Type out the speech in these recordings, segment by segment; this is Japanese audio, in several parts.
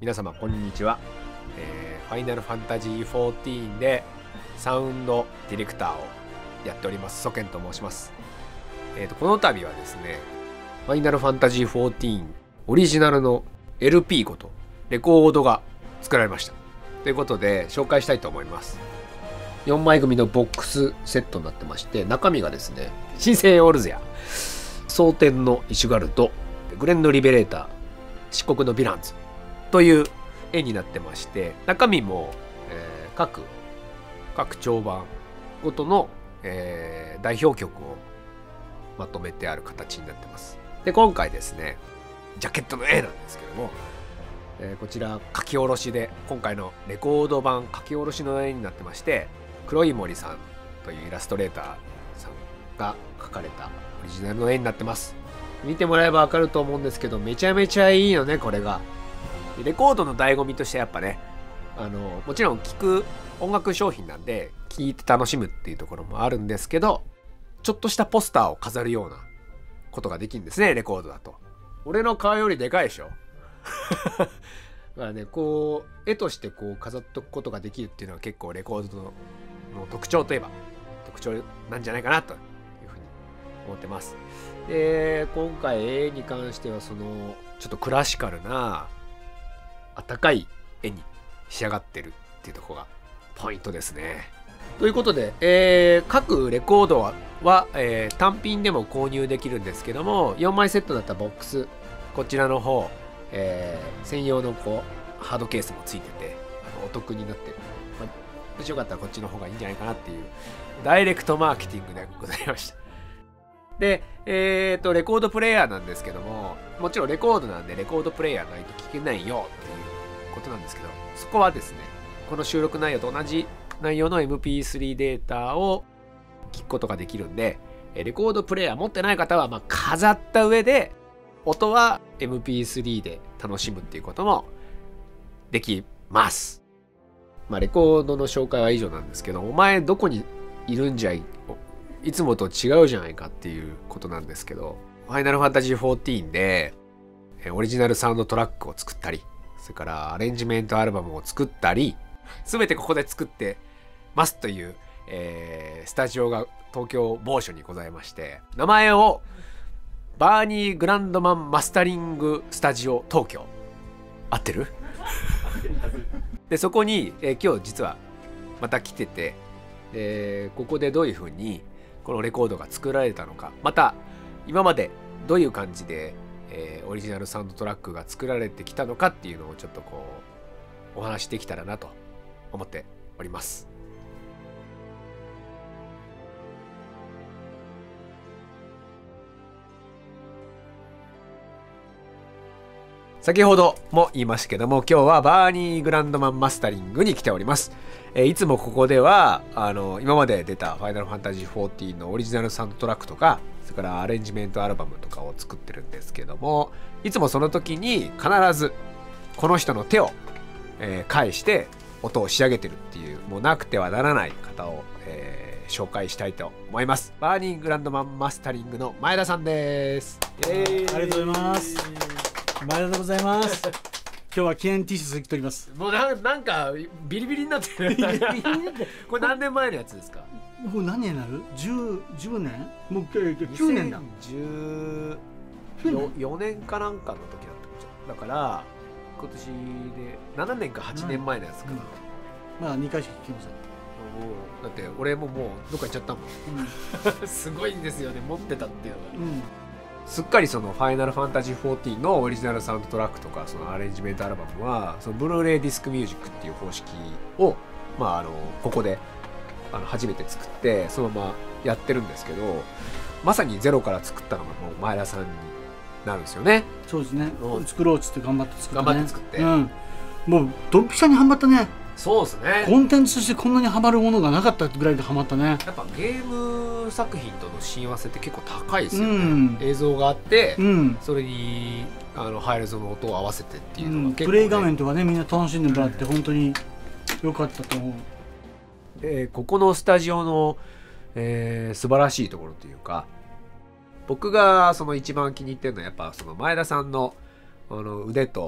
皆様こんにちは、ファイナルファンタジー14でサウンドディレクターをやっておりますソケンと申します。この度はですね、ファイナルファンタジー14オリジナルの LP ごとレコードが作られましたということで紹介したいと思います。4枚組のボックスセットになってまして、中身がですね、新生オルゼア、蒼天のイシュガルド、グレンのリベレーター、漆黒のヴィランズという絵になってまして、中身も、各長版ごとの、代表曲をまとめてある形になってます。で、今回ですね、ジャケットの絵なんですけども、こちら書き下ろしで、今回のレコード版書き下ろしの絵になってまして、黒い森さんというイラストレーターさんが描かれたオリジナルの絵になってます。見てもらえばわかると思うんですけど、めちゃめちゃいいよね、これが。レコードの醍醐味としてやっぱね、もちろん聴く音楽商品なんで聴いて楽しむっていうところもあるんですけど、ちょっとしたポスターを飾るようなことができるんですね、レコードだと。俺の顔よりでかいでしょ。だからね、こう絵としてこう飾っとくことができるっていうのは結構レコードの特徴といえば特徴なんじゃないかなというふうに思ってます。で、今回絵に関してはそのちょっとクラシカルな温かい絵に仕上がってるっていうところがポイントですね。ということで、各レコードは、単品でも購入できるんですけども、4枚セットだったボックス、こちらの方、専用のこうハードケースもついててお得になってる。もしよかったらこっちの方がいいんじゃないかなっていうダイレクトマーケティングでございました。で、レコードプレイヤーなんですけども、もちろんレコードなんでレコードプレイヤーないと聞けないよっていうことなんですけど、そこはですね、この収録内容と同じ内容の MP3 データを聞くことができるんで、レコードプレイヤー持ってない方は飾った上で音は MP3 で楽しむっていうこともできます。レコードの紹介は以上なんですけど、お前どこにいるんじゃいつもと違うじゃないかっていうことなんですけど、ファイナルファンタジー14でオリジナルサウンドトラックを作ったり、それからアレンジメントアルバムを作ったり、全てここで作ってますという、スタジオが東京某所にございまして、名前をバーニー・グランドマン・マスタリング・スタジオ東京、合ってる？で、そこに、今日実はまた来てて、ここでどういうふうにこのレコードが作られたのか、また今までどういう感じで、オリジナルサウンドトラックが作られてきたのかっていうのをちょっとこうお話しできたらなと思っております。先ほども言いましたけども、今日はバーニー・グランドマン・マスタリングに来ております。いつもここでは今まで出たファイナルファンタジー14のオリジナルサウンドトラックとか、それからアレンジメントアルバムとかを作ってるんですけども、いつもその時に必ずこの人の手を、介して音を仕上げてるっていう、もうなくてはならない方を、紹介したいと思います。バーニー・グランドマン・マスタリングの前田さんです。 ありがとうございます。前田でございます。今日は記念 T シャツ着ております。 もうなんかビリビリになってる。これ何年前のやつですか？ もう何年になる？10年？もう9年だ。 2014年かなんかの時だったから今年で7年か8年前のやつかな。 まだ2回しか着てません。 だって俺ももうどっか行っちゃったもん。すごいんですよね、持ってたっていうのが。すっかりそのファイナルファンタジー14のオリジナルサウンドトラックとか、そのアレンジメントアルバムはそのブルーレイディスクミュージックっていう方式をここで初めて作ってそのままやってるんですけど、まさにゼロから作ったのがもう前田さんになるんですよね。 そうですね。作ろうっつって頑張って作ったね。 頑張って作って、 もうドンピシャにハマったね。 そうですね。 コンテンツとしてこんなにハマるものがなかったぐらいでハマったね。 やっぱゲーム作品との親和性って結構高いですよね。映像があって、それにハイレゾの音を合わせてっていうのが結構、ね、 プレイ画面とかね、みんな楽しんでもらって本当に良かったと思う。 ここのスタジオの、素晴らしいところというか、僕がその一番気に入ってるのはやっぱその前田さんの腕と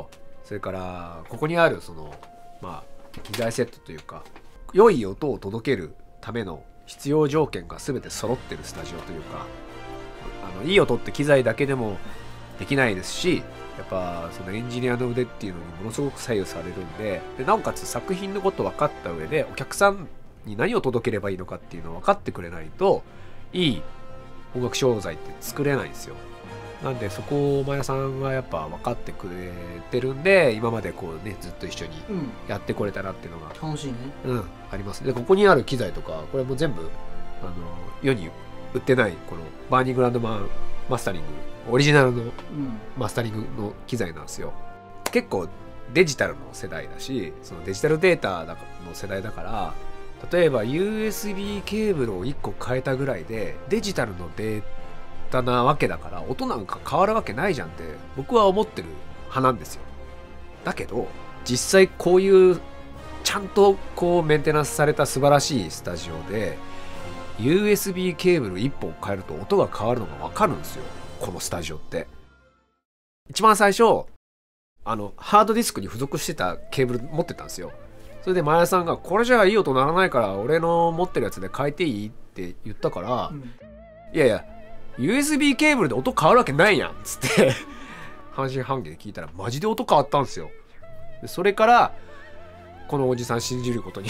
それからここにあるそのまあ機材セットというか良い音を届けるための必要条件が全て揃ってるスタジオというか、いい音って機材だけでもできないですし、やっぱそのエンジニアの腕っていうのにものすごく左右されるんで、なおかつ作品のこと分かった上でお客さんに何を届ければいいのかっていうのを分かってくれないといい音楽商材って作れないんですよ。なんでそこを前田さんがやっぱ分かってくれてるんで、今までこうねずっと一緒にやってこれたなっていうのが、 楽しいね。 あります。でここにある機材とかこれも全部世に売ってないこのバーニングランドマンマスタリングオリジナルのマスタリングの機材なんですよ。結構デジタルの世代だし、そのデジタルデータの世代だから、例えば USB ケーブルを1個変えたぐらいでデジタルのデータなわけだから、音なんか変わるわけないじゃんって僕は思ってる派なんですよ。だけど実際こういうちゃんとこうメンテナンスされた素晴らしいスタジオで USB ケーブル1本変えると音が変わるのが分かるんですよ。このスタジオって一番最初ハードディスクに付属してたケーブル持ってたんですよ。それで前田さんがこれじゃあいい音鳴らないから俺の持ってるやつで変えていいって言ったから、いやいや USB ケーブルで音変わるわけないやんっつって半信半疑で聞いたらマジで音変わったんですよ。でそれからこのおじさん信じることに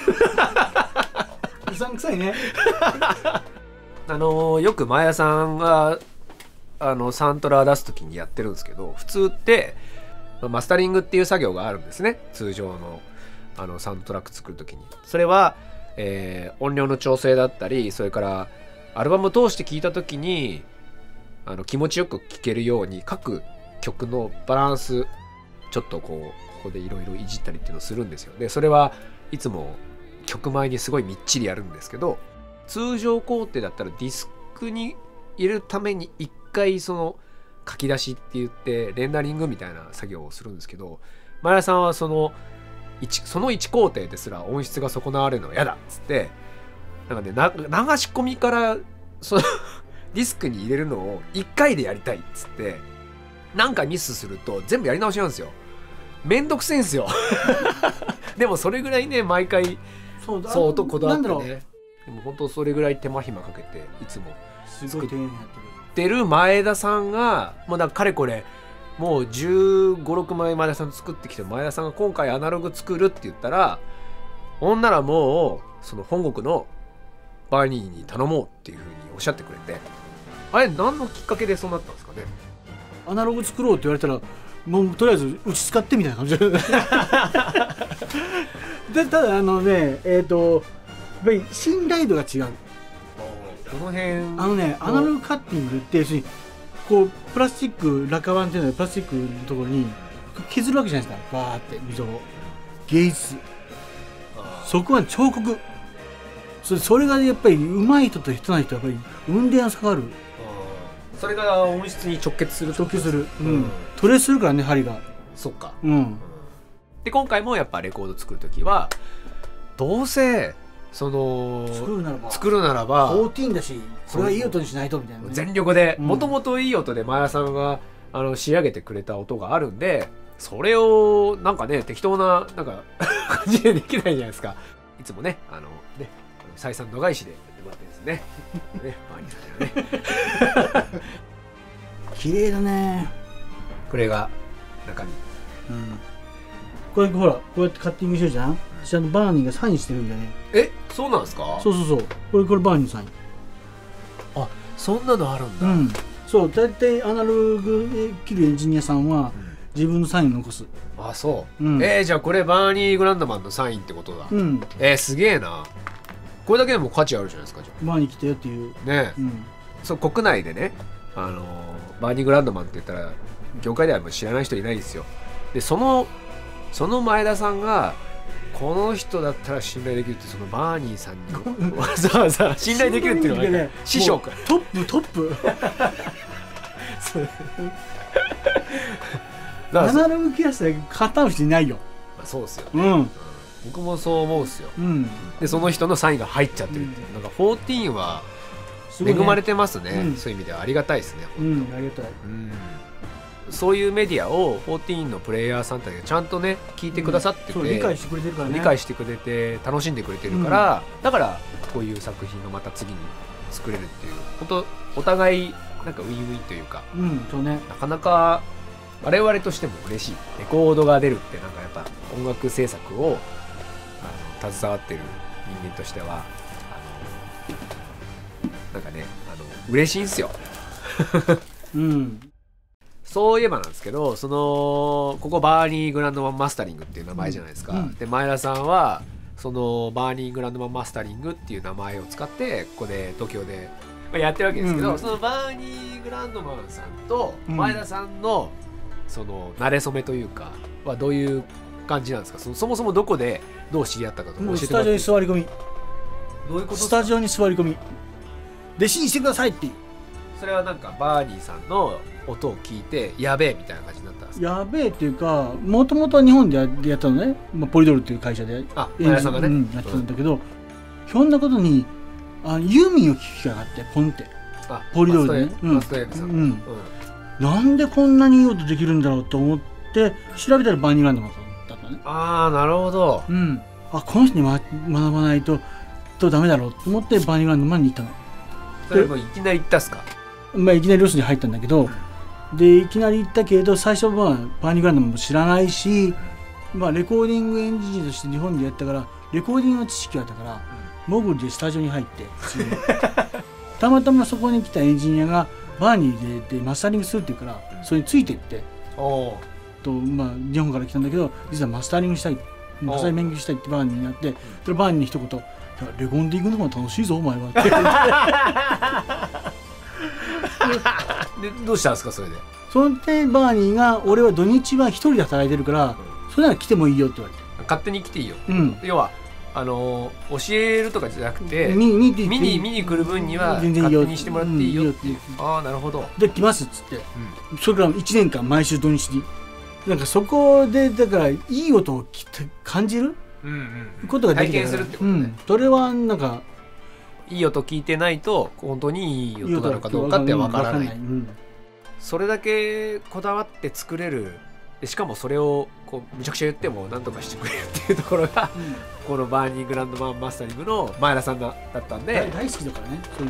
うさんくさいねよく前田さんがサントラ出す時にやってるんですけど、普通ってマスタリングっていう作業があるんですね。通常のサウンドトラック作る時にそれは、音量の調整だったり、それからアルバムを通して聴いた時に気持ちよく聴けるように各曲のバランスちょっとここでいろいろいじったりっていうのをするんですよ。でそれはいつも曲前にすごいみっちりやるんですけど、通常工程だったらディスクに入れるために一回その書き出しって言ってレンダリングみたいな作業をするんですけど、前田さんはその1工程ですら音質が損なわれるのは嫌だっつって、なんかね流し込みからそのディスクに入れるのを1回でやりたいっつって、なんかミスすると全部やり直しなんですよ。めんどくせえんすよでもそれぐらいね毎回そう音こだわってね、でも本当それぐらい手間暇かけていつもすごい丁寧にやってる前田さんがもうだからかれこれもう15、6枚前田さん作ってきて、前田さんが今回アナログ作るって言ったら、ほんならもうその本国のバーニーに頼もうっていうふうにおっしゃってくれて、あれ何のきっかけでそうなったんですかね。 アナログ作ろうって言われたらもうとりあえずうち使ってみたいな感じでただやっぱり信頼度が違う。 この辺アナログカッティングって要するにこうプラスチック落下板っていうのはプラスチックのところに削るわけじゃないですか。バーって溝を芸術、そこは彫刻、それがやっぱり上手い人と下手な人はやっぱり運転が下がる。 それが音質に直結する。 トレースするからね、針が。 そっか。で今回もやっぱレコード作るときはどうせその作るならば 14だし、これはいい音にしないとみたいな、ね、 全力でもともといい音で前田さんが仕上げてくれた音があるんで、それをなんかね適当ななんか感じでできないじゃないですか。いつもね採算度外視でやってもらってですね綺麗だね。 これが中身、 これほらこうやってカッティングしてるじゃん。ちゃんとバーニーがサインしてるんだよね。 そうなんですか。 そうこれバーニーサイン。 あ、そんなのあるんだ。 そう大体アナログ切るエンジニアさんは自分のサインを残す。 あ、そう、じゃあこれバーニー・グランドマンのサインってことだ。すげえな。これだけでも価値あるじゃないですか。じゃあバーニー来たよっていうね。そう国内でねバーニー・グランドマンって言ったら業界ではもう知らない人いないんですよ。でその前田さんがこの人だったら信頼できるって、そのバーニーさんにわざわざ信頼できるっていうのがね、師匠かトップアナログキャスで片う人いないよ。 そうですよね。僕もそう思うっすよ。でその人のサインが入っちゃってるっていう、なんか14は恵まれてますね。そういう意味ではありがたいですね。 ありがたい。 そういうメディアを14のプレイヤーさんたちがちゃんとね聞いてくださってて、 そう理解してくれてるからね。 理解してくれて楽しんでくれてるから、だからこういう作品がまた次に作れるっていう、本当お互いなんかウィンウィンというか、 そうね。 なかなか我々としても嬉しい。レコードが出るってなんかやっぱ音楽制作を携わってる人間としてはなんかね嬉しいんすよ。そういえばなんですけど、ここバーニーグランドマンマスタリングっていう名前じゃないですか。で前田さんはそのバーニーグランドマンマスタリングっていう名前を使ってここで東京でやってるわけですけど、そのバーニーグランドマンさんと前田さんのその馴れ初めというかはどういう感じなんですか。そもそもどこでどう知り合ったかとか教えてスタジオに座り込み。 どういうことですか。 スタジオに座り込み。弟子にしてくださいっていう。 それはなんかバーニーさんの音を聞いてやべえみたいな感じになったんですか。 やべえっていうか、もともとは日本でやったのね、ポリドルっていう会社で前田さんがね、 やってたんだけど、ひょんなことにユーミンを聴く機会があって、ポンってポリドルでね、なんでこんなにいい音できるんだろうと思って調べたらバーニーグランドマンだったね。 ああなるほど。 この人に学ばないとダメだろうと思ってバーニーグランドマンに行ったの。 それもいきなり行ったっすか。 いきなりロスに入ったんだけど、でいきなり行ったけれど最初はバーニーグランドマンも知らないし、レコーディングエンジニアとして日本でやったからレコーディングの知識があったから、モグルでスタジオに入ってたまたまそこに来たエンジニアがバーニーでマスタリングするって言うからそれについていって日本から来たんだけど、実はマスタリングしたい、マスタリング勉強したいってバーニーになって、それバーニーに一言「レコーディングの方が楽しいぞお前は」って言ってでどうしたんですかそれで。 その点バーニーが「俺は土日は一人で働いてるからそれなら来てもいいよ」って言われて、 勝手に来ていいよ、要は教えるとかじゃなくて見に来る分には勝手にしてもらっていいよっていう。ああなるほど。 で来ますっつって、それから1年間毎週土日になんかそこでだからいい音を感じることができたから、体験するってことね。それはなんかいい音聞いてないと本当にいい音なのかどうかってわからない。それだけこだわって作れる。でしかもそれをこうむちゃくちゃ言っても何とかしてくれるっていうところが、このバーニーグランドマンマスタリングの前田さんだったんで、 大好きだからねそういう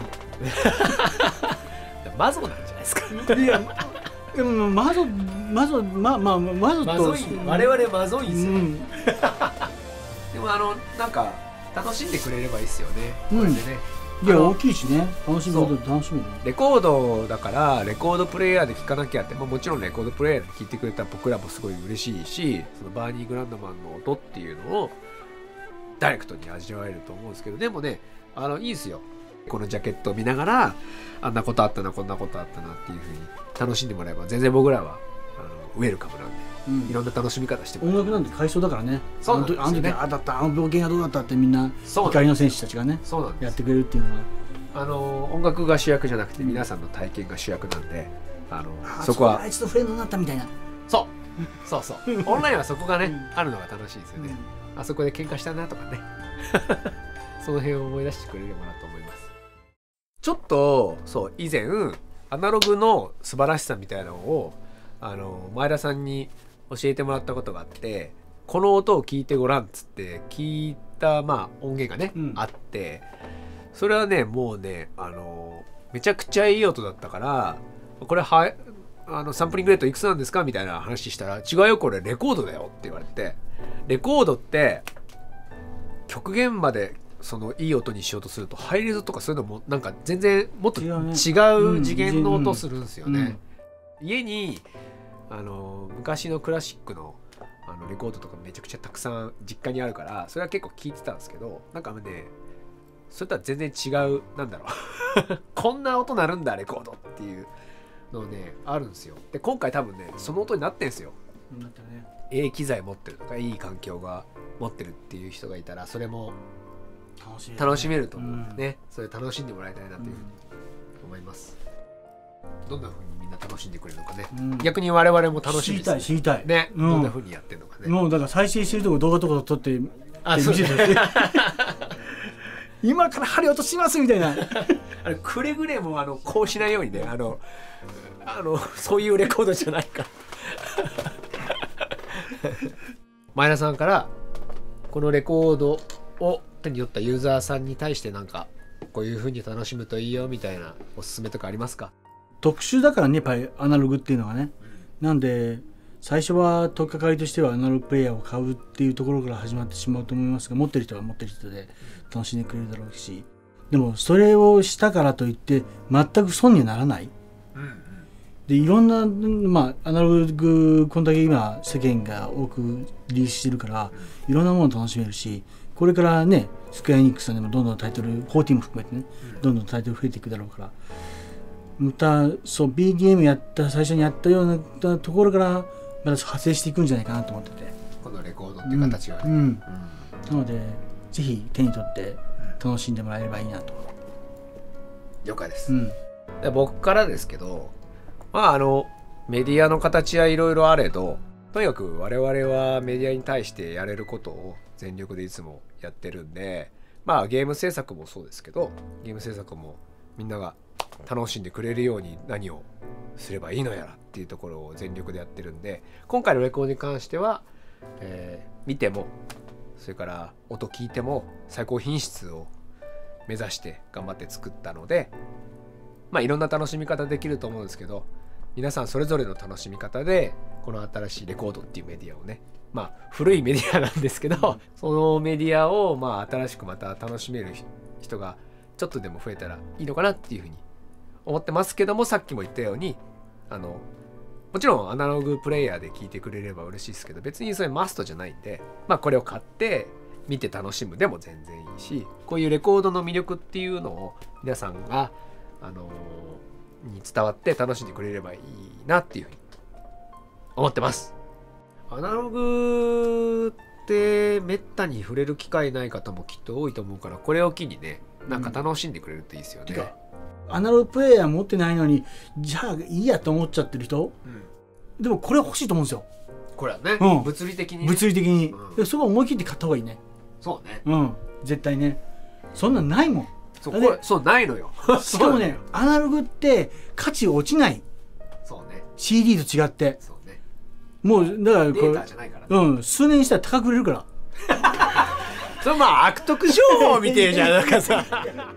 のマゾなんじゃないですか。 いやでもマゾと我々マゾいんですよ、でもなんか楽しんでくれればいいですよね、これでね。 いや大きいしね、楽しみね。 レコードだからレコードプレイヤーで聴かなきゃって、もちろんレコードプレイヤーで聴いてくれた僕らもすごい嬉しいし、そのバーニーグランドマンの音っていうのをダイレクトに味わえると思うんですけど、でもねいいですよ。このジャケットを見ながらあんなことあったなこんなことあったなっていう風に楽しんでもらえば全然僕らはウェルカムなんで、いろんな楽しみ方してもらえる。 音楽なんて回想だからね。 そうなんですよね。 あだった病気がどうだったってみんな怒りの選手たちがねやってくれるっていうのは、 音楽が主役じゃなくて皆さんの体験が主役なんで、そこはあいつとフレンドになったみたいな。 そうオンラインはそこがねあるのが楽しいですよね。あそこで喧嘩したなとかねその辺を思い出してくれればなと思います。ちょっと以前アナログの素晴らしさみたいなのを前田さんに教えてもらったことがあって、この音を聞いてごらんっつって聞いた音源がね、あって、それはねもうねめちゃくちゃいい音だったから、これサンプリングレートいくつなんですかみたいな話したら、違うよこれレコードだよって言われて、レコードって極限までいい音にしようとするとハイレゾとかそういうのもなんか全然もっと違う次元の音するんですよね。家に昔のクラシックのレコードとかめちゃくちゃたくさん実家にあるから、それは結構聞いてたんですけど、なんかねそれとは全然違う、なんだろうこんな音鳴るんだレコードっていうのねあるんですよ。で今回多分ねその音になってんすよ。いい機材持ってるとかいい環境が持ってるっていう人がいたらそれも楽しめると思うんでね、それ楽しんでもらいたいなというふうに思います。どんな風にみんな楽しんでくれるのかね、逆に我々も楽しみですね。 知りたいね、どんな風にやってるのかね。 もうだから再生してるとこ動画とか撮って見せて今から針落としますみたいなくれぐれもこうしないようにね、 そういうレコードじゃないから前田さんからこのレコードを手に取ったユーザーさんに対してなんかこういう風に楽しむといいよみたいなおすすめとかありますか？ 特殊だからねやっぱりアナログっていうのはね、なんで最初は取っかかりとしてはアナログプレイヤーを買うっていうところから始まってしまうと思いますが、持ってる人は持ってる人で楽しんでくれるだろうし、でもそれをしたからといって全く損にはならない、でいろんな、アナログこんだけ今世間が多くリリースしてるからいろんなものを楽しめるし、これからねスクエアエニックスさんでもどんどんタイトル14も含めてねどんどんタイトル増えていくだろうから、またそう BGM やった最初にやったようなところからまた派生していくんじゃないかなと思ってて、 このレコードっていう形がね、 なのでぜひ手に取って楽しんでもらえればいいなと。 了解です、で僕からですけど、メディアの形はいろいろあれど、とにかく我々はメディアに対してやれることを全力でいつもやってるんで、ゲーム制作もそうですけど、ゲーム制作もみんなが楽しんでくれるように何をすればいいのやらっていうところを全力でやってるんで、今回のレコードに関しては、見てもそれから音聞いても最高品質を目指して頑張って作ったので、いろんな楽しみ方できると思うんですけど、皆さんそれぞれの楽しみ方でこの新しいレコードっていうメディアをね、古いメディアなんですけど、そのメディアを新しくまた楽しめる人がちょっとでも増えたらいいのかなっていうふうに思ってますけども、さっきも言ったようにもちろんアナログプレイヤーで聴いてくれれば嬉しいですけど、別にそれマストじゃないんで、これを買って見て楽しむでも全然いいし、こういうレコードの魅力っていうのを皆さんがに伝わって楽しんでくれればいいなっていうふうに思ってます。アナログってめったに触れる機会ない方もきっと多いと思うから、これを機にねなんか楽しんでくれるといいですよね。 アナログプレイヤー持ってないのにじゃあいいやと思っちゃってる人、でもこれ欲しいと思うんですよ。 これはね、物理的にね、 物理的に、そこは思い切って買った方がいいね。 そうね、 絶対ね。そんなんないもん。 そうないのよしかもねアナログって価値落ちない。 そうね、 CD と違って。 そうね、 もうだからデータじゃないからね、 数年したら高く売れるからそれ悪徳商法みてえじゃんなんかさ